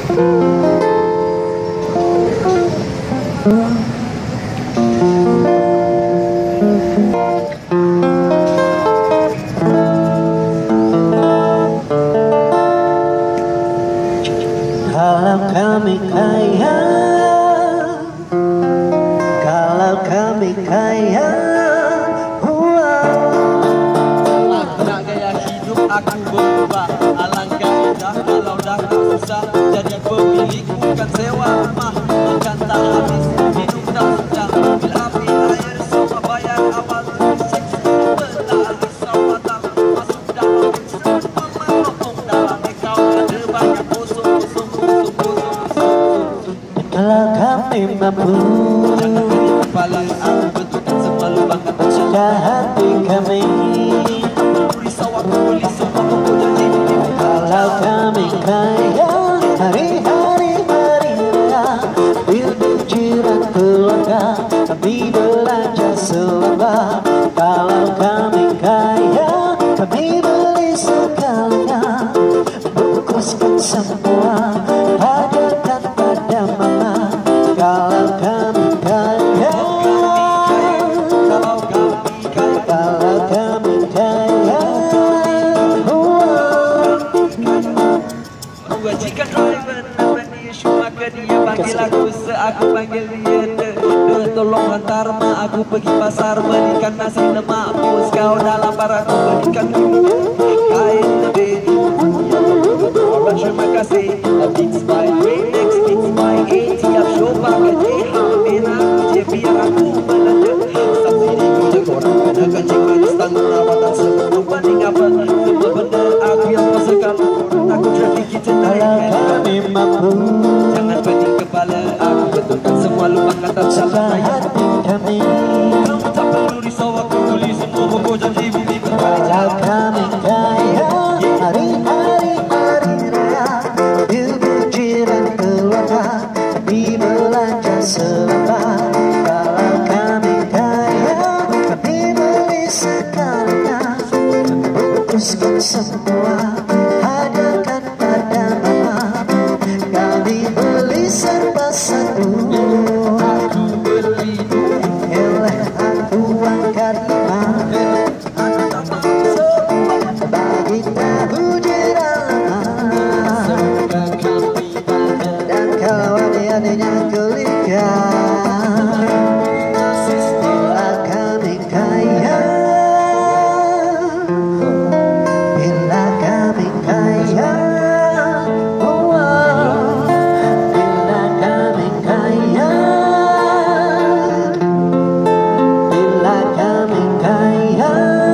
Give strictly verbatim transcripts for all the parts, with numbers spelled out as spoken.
Kalau kami kaya, kalau kami kaya, Alangkah gaya hidup aku berubah, alangkah indah kalau dah tak susah. Jadi pemilik bukan sewa rumah, makan tak habis, minum tak sudah. Bil api air semua bayar awal, seks belah risau batang, masuk dalam mixer, memotong dalam ekau. Ada banyak kosong-kosong. kalau kami mampu, Jangan beri kepala, aku betulkan semua lubang kata sudah hati kami. risau aku beli semua buku janji. Kalau kami kaya, hari-hari hari raya, hidup jiran keluarga, kami belanja selama. Kalau kami kaya, kami beli segalanya, bungkuskan semua, hadiahkan pada mama. Kalau kami kaya, Kalau kami kaya, kalau kami kaya, dua jika driver namanya Yeshu, maka dia panggil aku seaku panggil dia de, de tolong hantar mak aku pergi pasar belikan nasi lemak, bos kau dalam barang aku belikan kain lebih. Orang terima kasih. Beats by Remix, Beats by A tiap show pakai J hampir aku je biar aku melanda. Subsidi ku je korang kena kancing manis tanggung rawatan sebelum banding apa semua benda aku yang rasakan. Aku traffic kita naikkan. kami mampu, Jangan pening kepala, aku betulkan semua lubang kata salah sudah saya. hati kami. Kamu tak perlu risau, aku tulis semua buku janji bumi Kalau berkali. kami kaya, hari-hari hari raya, hidup jiran keluarga, kami belanja selama. Kalau kami kaya, kami beli segalanya, bungkuskan semua, hadiahkan pada mama. Kami beli serba satu, Aku beli eleh aku angkat lima. Bagi tahu jiran dan kalau adik-adiknya geliga. Bila kami kaya, bila kami kaya, oh, bila kami kaya, bila kami kaya.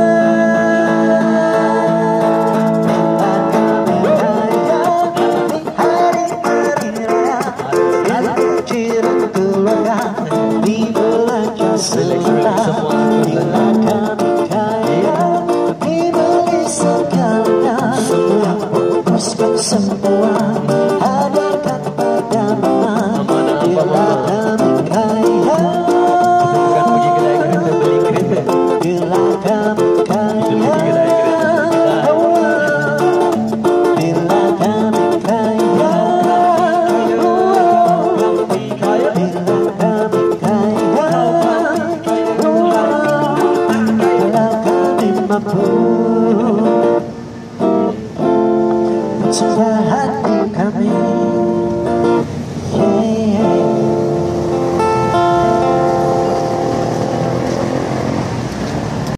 Bila kami kaya, kami beli segalanya, bungkuskan semua, hadiahkan pada mama. Bila kami kaya, bukan pergi kedai kereta beli kereta. bila kami kaya, bila kami kaya, Kami kaya, bila kami kaya, kalau kami mampu, sudah hati